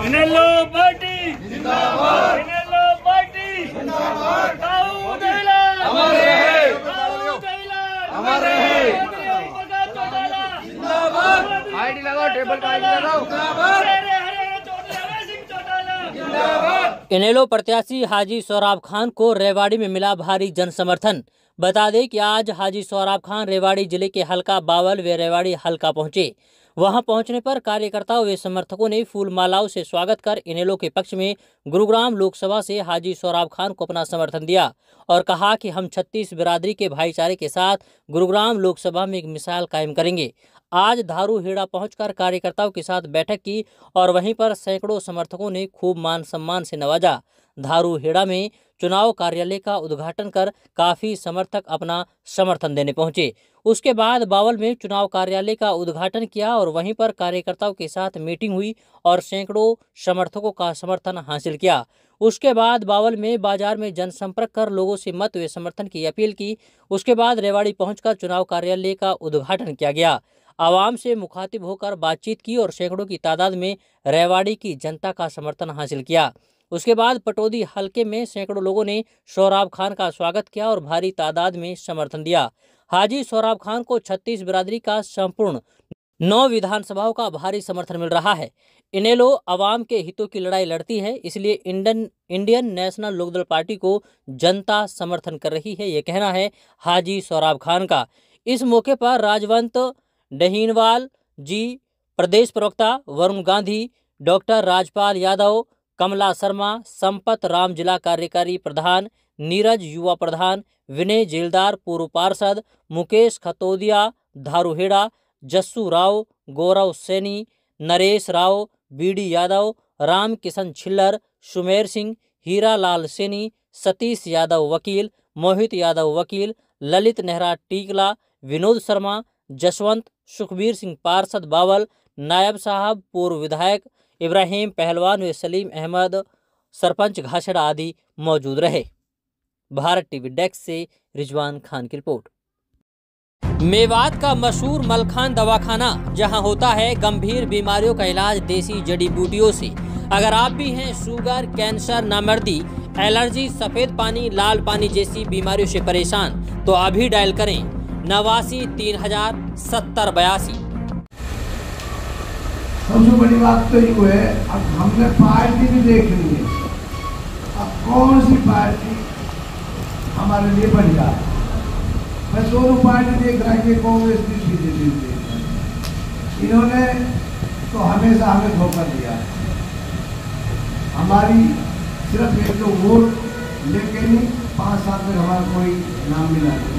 इनेलो party जिंदाबाद, इनेलो party जिंदाबाद, दाऊद ऐलान अमर रहे, दाऊद ऐलान अमर रहे, जिंदाबाद, आईडी लगाओ, टेबल का आईडी लगाओ, जिंदाबाद, इनेलो प्रत्याशी हाजी सोहराब खान को रेवाड़ी में मिला भारी जन समर्थन। बता दें कि आज हाजी सोहराब खान रेवाड़ी जिले के हलका बावल व रेवाड़ी हलका पहुंचे। वहां पहुंचने पर कार्यकर्ताओं व समर्थकों ने फूल मालाओं से स्वागत कर इनेलो के पक्ष में गुरुग्राम लोकसभा से हाजी सोहराब खान को अपना समर्थन दिया और कहा कि हम 36 बिरादरी के भाईचारे के साथ गुरुग्राम लोकसभा में एक मिसाल कायम करेंगे। आज धारू हेड़ा पहुंचकर कार्यकर्ताओं के साथ बैठक की और वहीं पर सैकड़ों समर्थकों ने खूब मान सम्मान से नवाजा। धारू हेड़ा में चुनाव कार्यालय का उद्घाटन कर काफी समर्थक अपना समर्थन देने पहुंचे। उसके बाद बावल में चुनाव कार्यालय का उद्घाटन किया और वहीं पर कार्यकर्ताओं के साथ मीटिंग हुई और सैकड़ों समर्थकों का समर्थन हासिल किया। उसके बाद बावल में बाजार में जनसंपर्क कर लोगों से मत व समर्थन की अपील की। उसके बाद रेवाड़ी पहुंचकर चुनाव कार्यालय का उद्घाटन किया गया। आवाम से मुखातिब होकर बातचीत की और सैकड़ों की तादाद में रेवाड़ी की जनता का समर्थन हासिल किया। उसके बाद पटौदी हलके में सैकड़ों लोगों ने सोहराब खान का स्वागत किया और भारी तादाद में समर्थन दिया। हाजी सोहराब खान को 36 बिरादरी का संपूर्ण 9 विधानसभाओं का भारी समर्थन मिल रहा है। इनेलो आवाम के हितों की लड़ाई लड़ती है, इसलिए इंडियन नेशनल लोकदल पार्टी को जनता समर्थन कर रही है, ये कहना है हाजी सोहराब खान का। इस मौके पर राजवंत डहीनवाल जी, प्रदेश प्रवक्ता वरुण गांधी, डॉक्टर राजपाल यादव, कमला शर्मा, संपत राम जिला कार्यकारी प्रधान, नीरज युवा प्रधान, विनय जेलदार पूर्व पार्षद, मुकेश खतोदिया धारूहेड़ा, जस्सू राव, गौरव सैनी, नरेश राव, बीडी यादव, राम किशन छिल्लर, सुमेर सिंह, हीरा लाल सैनी, सतीश यादव वकील, मोहित यादव वकील, ललित नेहरा टीकला, विनोद शर्मा, जसवंत, सुखबीर सिंह पार्षद बावल, नायब साहब पूर्व विधायक, इब्राहिम पहलवान व सलीम अहमद सरपंच घासड़ा आदि मौजूद रहे। भारत टीवी डेस्क से रिजवान खान की रिपोर्ट। मेवात का मशहूर मलखान दवाखाना, जहां होता है गंभीर बीमारियों का इलाज देसी जड़ी बूटियों से। अगर आप भी हैं शुगर, कैंसर, नामर्दी, एलर्जी, सफेद पानी, लाल पानी जैसी बीमारियों से परेशान, तो अभी डायल करें 89 3000 70 82। सबसे बड़ी बात तो ये है, अब हमने पार्टी भी देख ली है। अब कौन सी पार्टी हमारे लिए बढ़िया है? मैं दोनों पार्टी देख रहा है, कांग्रेस भी बीजेपी देख रहा है। इन्होंने तो हमेशा हमें धोखा दिया है। हमारी सिर्फ एक तो वोट लेके नहीं, 5 साल तक हमारा कोई नाम मिला नहीं।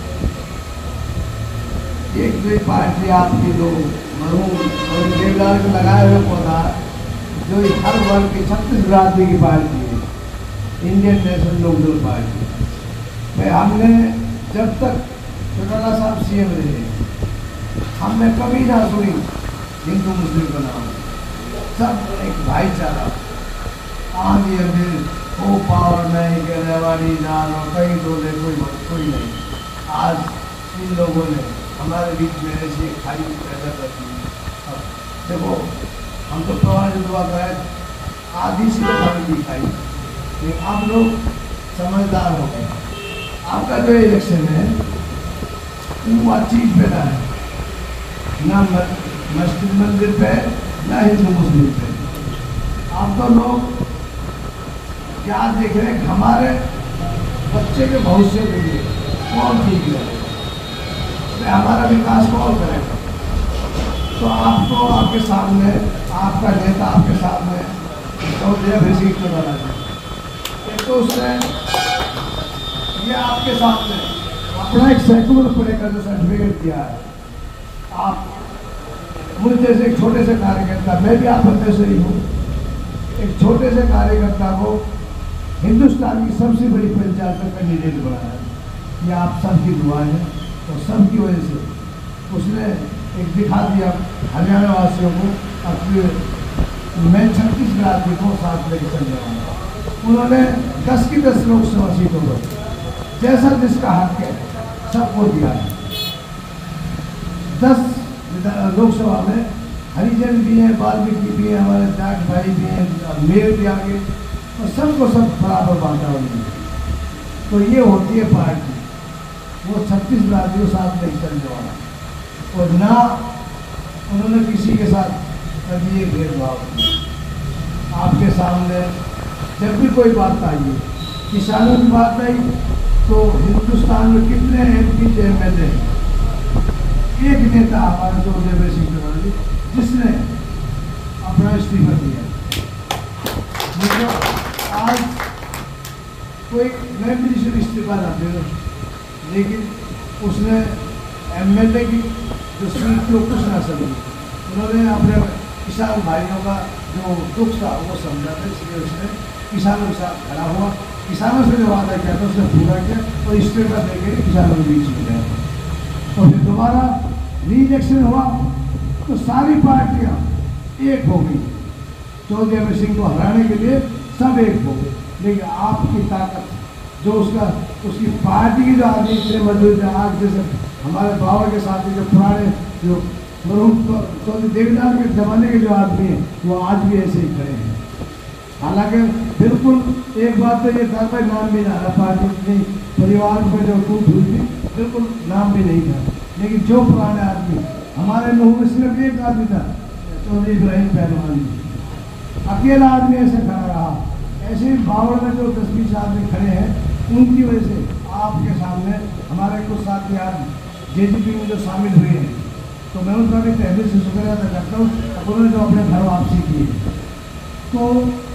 एक तो पार्टी आपकी दो मरूम और देवदार के लगाए हुए पौधा, जो हर वर्ग की 36 बिरादरी की पार्टी है, इंडियन नेशनल लोकदल पार्टी। भाई हमने जब तक चौटाला साहब सीएम रहे, हमने कभी ना सुनी हिंदू मुस्लिम का नाम। सब एक भाईचारा, आज ये फिर वो पावर नहीं के रेवाड़ी जान और कहीं तो कोई नहीं। आज इन लोगों ने हमारे बीच में ऐसी खाई पैदा कर दी। देखो, हम तो प्रवाह दुआ कराए आधी सी भी खाई, लेकिन आप लोग समझदार हो गए। आपका जो इलेक्शन है वो चीज पे ना है, ना मस्जिद मंदिर पे, ना हिंदू मुस्लिम पे। आप तो लोग क्या देख रहे हैं? हमारे बच्चे के भविष्य के लिए कौन ठीक है, हमारा विकास कौन करेगा? तो आपको आपके सामने, आपका नेता आपके सामने तो सीट में बना है, तो उसने ये आपके सामने अपना एक सेक्युलर पढ़े का जो सर्टिफिकेट दिया है। आप मुझे जैसे एक छोटे से कार्यकर्ता, मैं भी आप में से ही हूँ, एक छोटे से कार्यकर्ता को हिंदुस्तान की सबसे बड़ी पंचायत का कैंडिडेट बनाया है। ये आप सबकी दुआ है और सबकी वजह से उसने एक दिखा दिया हरियाणा वासियों को, अपने मैं 36 बिरादरी को साथ लेकर चल रहा। उन्होंने 10 की 10 लोकसभा सीटों पर जैसा जिसका हक है सबको दिया है। 10 लोकसभा में हरिजन भी हैं, वाल्मीकि भी हैं, हमारे जाट भाई भी हैं, मेल भी आगे, और सबको सब बराबर बांटा उन्होंने। तो ये होती है पार्टी, वो 36 राज्यों साथ नहीं चलने वाला, और ना उन्होंने किसी के साथ कभी ये भेदभाव किया। आपके सामने जब भी कोई बात आई है, किसानों की बात आई, तो हिंदुस्तान में कितने MP MLA हैं, एक नेता हमारे चौधरी सिंह तिवारी जिसने अपना इस्तीफा दिया। आज कोई मैं भी जिसे इस्तीफा ना दे, लेकिन उसने MLA की जो सीट को कुछ ना समझी, उन्होंने अपने किसान भाइयों का जो दुख था वो समझा था, इसलिए उसने किसानों के साथ खड़ा हुआ, किसानों से जो वादा किया था उसने पूरा किया, और इस्तीफा देकर किसानों के बीच में गया। और फिर दोबारा री-इलेक्शन हुआ तो सारी पार्टियां एक हो गई, चौधरी अमर सिंह को हराने के लिए सब एक हो गए। लेकिन आपकी ताकत जो उसकी पार्टी के जो आदमी इतने मजबूत है, आज जैसे हमारे बाबा के साथ जो पुराने जो मरहूम चौधरी देवीलाल के जमाने के जो आदमी हैं, वो आज भी ऐसे ही खड़े हैं। हालांकि बिल्कुल एक बात तो ये था, नाम भी ना पार्टी नहीं, परिवार में जो टूट हुई थी, बिल्कुल नाम भी नहीं था, लेकिन जो पुराने आदमी, हमारे लोगों में सिर्फ एक आदमी था, चौधरी इब्राहिम पहलवान जी, अकेला आदमी ऐसे खड़ा रहा। ऐसे ही बावड़ में जो 10-20 आदमी खड़े हैं, उनकी वजह से आपके सामने हमारे कुछ साथी आज JGP में जो शामिल हुए हैं, तो मैं उनका भी तहरीर से शुक्रिया अदा करता हूँ, उन्होंने जो अपने घर वापसी की है। तो